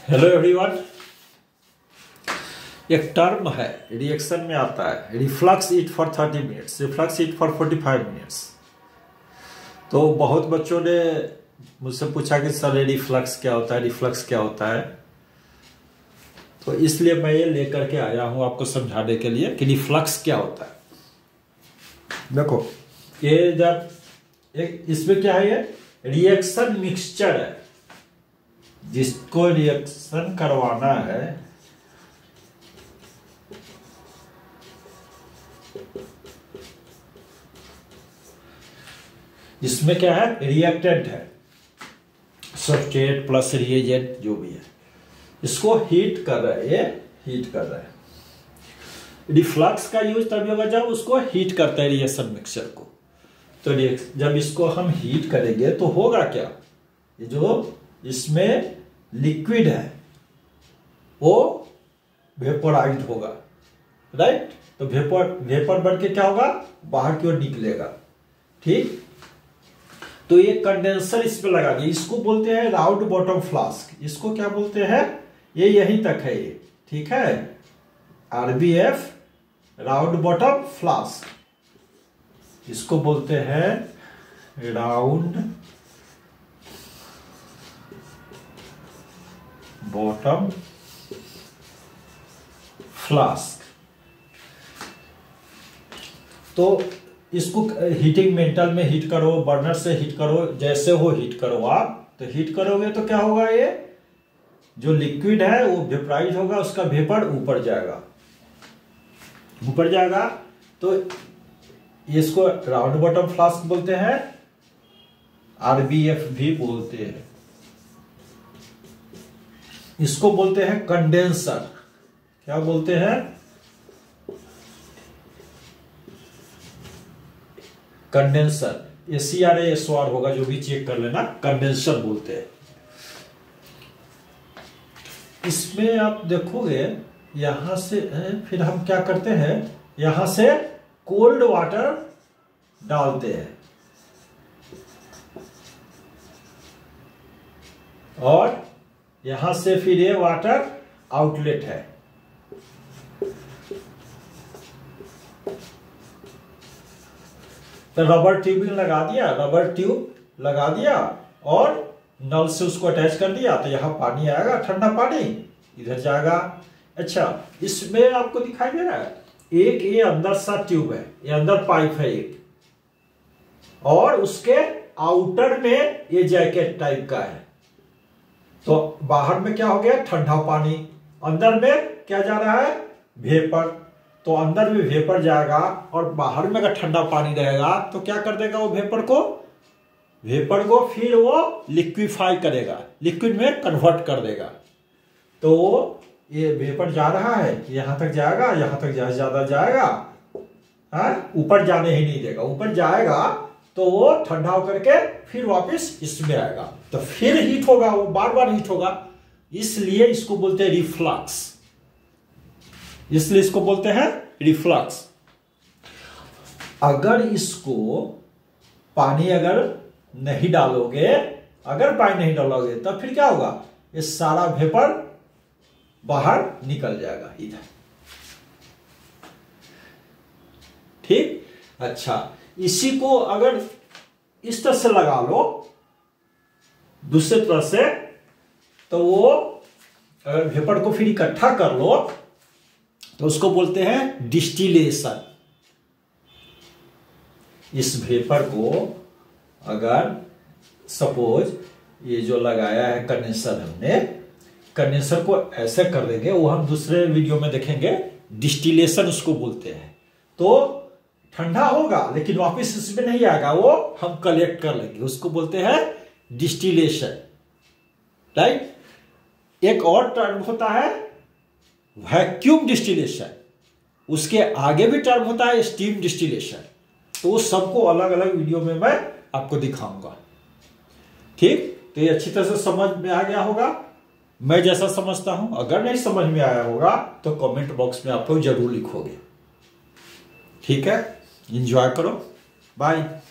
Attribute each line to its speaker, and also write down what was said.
Speaker 1: Hello everyone. एक term है reaction में आता है reflux heat for 30 minutes, reflux heat for 45 minutes. तो बहुत बच्चों ने मुझसे पूछा कि सर रिफ्लक्स क्या होता है, रिफ्लक्स क्या होता है। तो इसलिए मैं ये लेकर के आया हूँ आपको समझाने के लिए कि रिफ्लक्स क्या होता है। देखो ये जब इसमें क्या है, ये रिएक्शन मिक्सचर है जिसको रिएक्शन करवाना है। इसमें क्या है, रिएक्टेंट है, सब्सट्रेट प्लस रिएजेंट जो भी है, इसको हीट कर रहा है, ये हीट कर रहा है। रिफ्लक्स का यूज तभी होगा जब उसको हीट करता है रिएक्शन मिक्सचर को। तो जब इसको हम हीट करेंगे तो होगा क्या, ये जो इसमें लिक्विड है वो वेपोराइज होगा, राइट। तो वेपर बन के क्या होगा, बाहर की ओर निकलेगा, ठीक। तो ये कंडेंसर इसमें लगा दिया, इसको बोलते हैं राउंड बॉटम फ्लास्क। इसको क्या बोलते हैं, ये यहीं तक है ये, ठीक है, आरबीएफ राउंड बॉटम फ्लास्क। इसको बोलते हैं राउंड बॉटम फ्लास्क। तो इसको हीटिंग मेटल में हीट करो, बर्नर से हीट करो, जैसे हो हीट करो आप। तो हीट करोगे तो क्या होगा, ये जो लिक्विड है वो वेपराइज होगा, उसका वेपर ऊपर जाएगा, ऊपर जाएगा। तो इसको राउंड बॉटम फ्लास्क बोलते हैं, आरबीएफ भी बोलते हैं। इसको बोलते हैं कंडेंसर। क्या बोलते हैं, कंडेंसर। SCR होगा, जो भी चेक कर लेना, कंडेंसर बोलते हैं। इसमें आप देखोगे यहां से फिर हम क्या करते हैं, यहां से कोल्ड वाटर डालते हैं और यहां से फिर ये वाटर आउटलेट है। तो रबर ट्यूबिंग लगा दिया, रबर ट्यूब लगा दिया और नल से उसको अटैच कर दिया। तो यहां पानी आएगा, ठंडा पानी इधर जाएगा। अच्छा, इसमें आपको दिखाई दे रहा है एक ये अंदर सा ट्यूब है, ये अंदर पाइप है एक, और उसके आउटर में ये जैकेट टाइप का है। तो बाहर में क्या हो गया, ठंडा पानी, अंदर में क्या जा रहा है, वेपर। तो अंदर में वेपर जाएगा और बाहर में अगर ठंडा पानी रहेगा तो क्या कर देगा वो वेपर को फिर वो लिक्विफाई करेगा, लिक्विड में कन्वर्ट कर देगा। तो ये वेपर जा रहा है, यहां तक जाएगा, यहां तक ज्यादा जाएगा, ऊपर जाने ही नहीं देगा। ऊपर जाएगा तो वो ठंडा होकर के फिर वापस इसमें आएगा, तो फिर हीट होगा, वो बार बार हीट होगा। इसलिए इसको बोलते हैं रिफ्लक्स, इसलिए इसको बोलते हैं रिफ्लक्स। अगर इसको पानी अगर नहीं डालोगे, तब फिर क्या होगा, ये सारा वेपर बाहर निकल जाएगा इधर, ठीक। अच्छा, इसी को अगर इस तरह से लगा लो दूसरे तरह से, तो वो अगर वेपर को फिर इकट्ठा कर लो तो उसको बोलते हैं डिस्टिलेशन। इस वेपर को अगर सपोज ये जो लगाया है कंडेंसर, हमने कंडेंसर को ऐसे कर देंगे, वो हम दूसरे वीडियो में देखेंगे, डिस्टिलेशन उसको बोलते हैं। तो ठंडा होगा लेकिन वापस इसमें नहीं आएगा, वो हम कलेक्ट कर लेंगे, उसको बोलते हैं डिस्टिलेशन, राइट। एक और टर्म होता है वैक्यूम डिस्टिलेशन, उसके आगे भी टर्म होता है स्टीम डिस्टिलेशन। तो सबको अलग अलग वीडियो में मैं आपको दिखाऊंगा, ठीक। तो ये अच्छी तरह से समझ में आ गया होगा, मैं जैसा समझता हूं। अगर नहीं समझ में आया होगा तो कमेंट बॉक्स में आप लोग जरूर लिखोगे, ठीक है। एंजॉय करो, बाय।